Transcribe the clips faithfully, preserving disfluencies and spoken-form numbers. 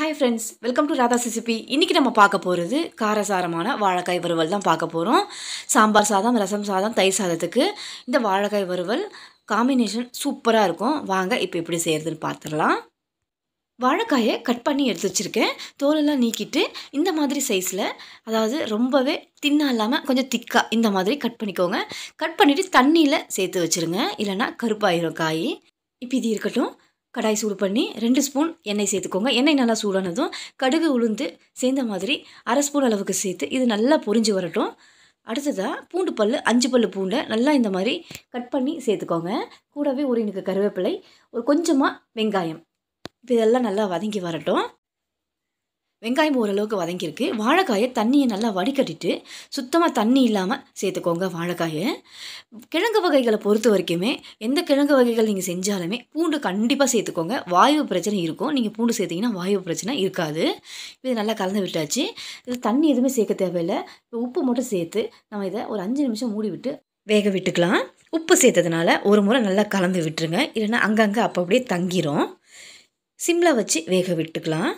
Hi friends, welcome to Radha recipe. இன்றைக்கி நம்ம பார்க்க போகிறது காரசாரமான வாழைக்காய் வறுவல் தான் பார்க்க போகிறோம். சாம்பார் சாதம், ரசம் சாதம், தயிர் சாதத்துக்கு இந்த வாழைக்காய் வறுவல் காம்பினேஷன் சூப்பராக இருக்கும். வாங்க இப்போ எப்படி செய்கிறதுன்னு பார்த்துடலாம். வாழைக்காயை கட் பண்ணி எடுத்து வச்சுருக்கேன். தோலெல்லாம் நீக்கிட்டு இந்த மாதிரி சைஸில், அதாவது ரொம்பவே தின்னாக இல்லாமல் கொஞ்சம் திக்காக இந்த மாதிரி கட் பண்ணிக்கோங்க. கட் பண்ணிவிட்டு தண்ணியில் சேர்த்து வச்சுருங்க, இல்லைன்னா கருப்பாயிரும் காய். இப்போ இது இருக்கட்டும். கடாய் சூடு பண்ணி ரெண்டு ஸ்பூன் எண்ணெய் சேர்த்துக்கோங்க. எண்ணெய் நல்லா சூடானதும் கடுகு உளுந்து சேர்ந்த மாதிரி அரை ஸ்பூன் அளவுக்கு சேர்த்து இது நல்லா பொரிஞ்சு வரட்டும். அடுத்ததாக பூண்டு பல் அஞ்சு பல் பூண்டை நல்லா இந்த மாதிரி கட் பண்ணி சேர்த்துக்கோங்க. கூடவே ஒரு எனக்கு கருவேப்பிலை, ஒரு கொஞ்சமாக வெங்காயம். இப்போ இதெல்லாம் நல்லா வதங்கி வரட்டும். வெங்காயம் ஓரளவுக்கு வதங்கியிருக்கு. வாழைக்காயை தண்ணியை நல்லா வடிகட்டிட்டு சுத்தமாக தண்ணி இல்லாமல் சேர்த்துக்கோங்க. வாழைக்காயை கிழங்கு வகைகளை பொறுத்த வரைக்குமே எந்த கிழங்கு வகைகள் நீங்கள் செஞ்சாலுமே பூண்டு கண்டிப்பாக சேர்த்துக்கோங்க. வாயு பிரச்சனை இருக்கும், நீங்கள் பூண்டு சேர்த்திங்கன்னா வாயு பிரச்சனை இருக்காது. இது நல்லா கலந்து விட்டாச்சு. இது தண்ணி எதுவுமே சேர்க்க தேவையில்லை. இப்போ உப்பு மட்டும் சேர்த்து நம்ம இதை ஒரு அஞ்சு நிமிஷம் மூடி விட்டு வேக விட்டுக்கலாம். உப்பு சேர்த்ததுனால ஒரு முறை நல்லா கலந்து விட்டுருங்க, இல்லைன்னா அங்கங்கே அப்போ அப்படியே தங்கிரும். சிம்மில் வச்சு வேக விட்டுக்கலாம்.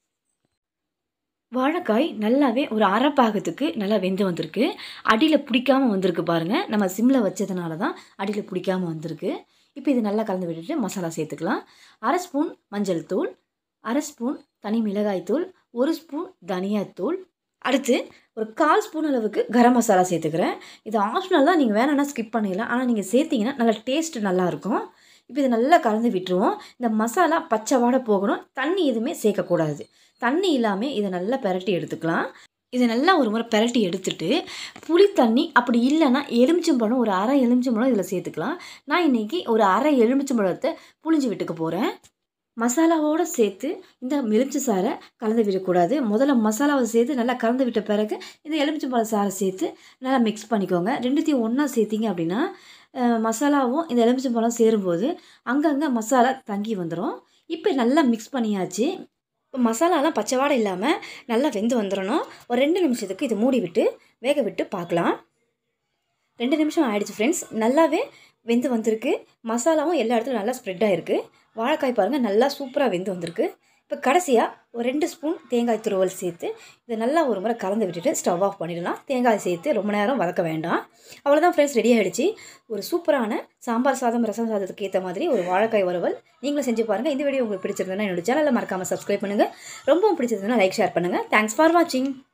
வாழைக்காய் நல்லாவே ஒரு அரை பாகத்துக்கு நல்லா வெந்து வந்திருக்கு. அடியில் பிடிக்காமல் வந்திருக்கு பாருங்கள். நம்ம சிம்மில் வச்சதுனால தான் அடியில் பிடிக்காமல் வந்திருக்கு. இப்போ இது நல்லா கலந்து விட்டுட்டு மசாலா சேர்த்துக்கலாம். அரை ஸ்பூன் மஞ்சள் தூள், அரை ஸ்பூன் தனி மிளகாய் தூள், ஒரு ஸ்பூன் தனியாத்தூள், அடுத்து ஒரு கால் ஸ்பூன் அளவுக்கு கரம் மசாலா சேர்த்துக்கிறேன். இது ஆப்ஷனல் தான், நீங்கள் வேணும்னா ஸ்கிப் பண்ணிடலாம். ஆனால் நீங்கள் சேர்த்திங்கன்னா நல்லா டேஸ்ட்டு நல்லாயிருக்கும். இப்போ இதை நல்லா கலந்து விட்டுருவோம். இந்த மசாலா பச்சை வாடை போகணும். தண்ணி எதுவுமே சேர்க்கக்கூடாது. தண்ணி இல்லாமல் இதை நல்லா பெரட்டி எடுத்துக்கலாம். இதை நல்லா ஒரு முறை பெரட்டி எடுத்துட்டு புளி தண்ணி அப்படி இல்லைன்னா எலுமிச்சம்பழம், ஒரு அரை எலுமிச்சம்பழம் இதில் சேர்த்துக்கலாம். நான் இன்றைக்கி ஒரு அரை எலுமிச்சம்பழத்தை புளிஞ்சு விட்டுக்க போகிறேன். மசாலாவோடு சேர்த்து இந்த எலுமிச்சை சாறை கலந்து விடக்கூடாது. முதல்ல மசாலாவை சேர்த்து நல்லா கலந்து விட்ட பிறகு இந்த எலுமிச்சம்பழம் சாறை சேர்த்து நல்லா மிக்ஸ் பண்ணிக்கோங்க. ரெண்டுத்தையும் ஒன்றா சேர்த்திங்க அப்படின்னா மசாலாவும் இந்த எலுமிச்சம்பழம் சேரும்போது அங்கங்கே மசாலா தங்கி வந்துடும். இப்போ நல்லா மிக்ஸ் பண்ணியாச்சு. இப்போ மசாலாலாம் பச்சை வாடை இல்லாமல் நல்லா வெந்து வந்துடணும். ஒரு ரெண்டு நிமிஷத்துக்கு இது மூடி விட்டு வேக விட்டு பார்க்கலாம். ரெண்டு நிமிஷம் ஆகிடுச்சு ஃப்ரெண்ட்ஸ். நல்லாவே வெந்து வந்திருக்கு. மசாலாவும் எல்லா இடத்துலையும் நல்லா ஸ்ப்ரெட் ஆகிருக்கு. வாழைக்காய் பாருங்கள் நல்லா சூப்பராக வெந்து வந்திருக்கு. இப்போ கடைசியாக ஒரு ரெண்டு ஸ்பூன் தேங்காய் துருவல் சேர்த்து இதை நல்லா ஒரு முறை கலந்து விட்டுட்டு ஸ்டவ் ஆஃப் பண்ணிடலாம். தேங்காய் சேர்த்து ரொம்ப நேரம் வதக்க வேண்டாம். அவ்வளோதான் ஃப்ரெண்ட்ஸ், ரெடி ஆகிடுச்சு. ஒரு சூப்பரான சாம்பார் சாதம், ரசம் சாதத்துக்கு ஏற்ற மாதிரி ஒரு வாழைக்காய் வறுவல் நீங்களும் செஞ்சு பாருங்கள். இந்த வீடியோ உங்களுக்கு பிடிச்சிருந்ததுன்னா என்னோட சேனலில் மறக்காமல் சப்ஸ்கிரைப் பண்ணுங்கள். ரொம்பவும் பிடிச்சிருந்ததுன்னா லைக், ஷேர் பண்ணுங்கள். தேங்க்ஸ் ஃபார் வாட்சிங்.